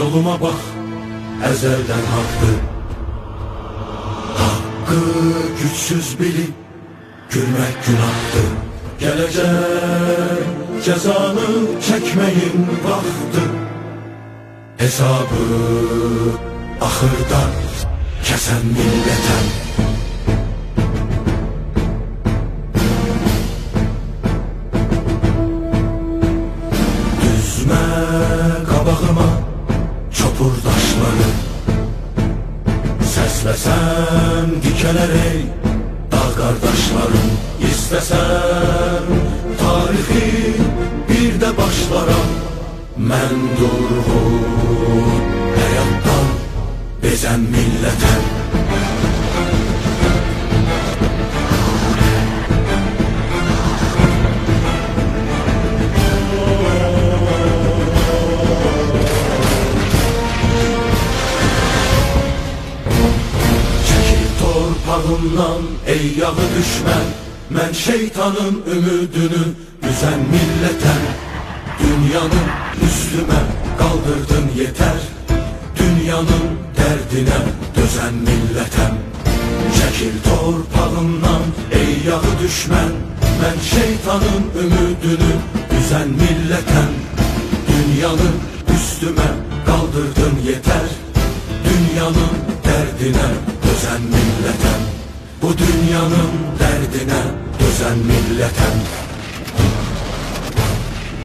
Yoluma bak, ezelden haktı. Hakkı güçsüz bilip gülmek günahtı. Gelecek cezanı çekmeyin vakti. Hesabı ahırda kesen milletem. Düzme qabağıma çopurdaşları, səsləsəm dikələrək dağ qardaşlarım. İstəsəm tarixi bir də başlaram. Mən durğun həyatdan bezən millətəm. Çəkil torpağımdan ey yağı düşmən, mən şeytanın ümidini üzən millətəm. Dünyanın üstüme kaldırdın yeter, dünyanın derdine dözen milletem. Çekil torpağımdan ey yağı düşmən, ben şeytanın ümidini üzen milletem. Dünyanın üstüme kaldırdın yeter, dünyanın derdine dözen milletem. Bu dünyanın derdine dözen milletem.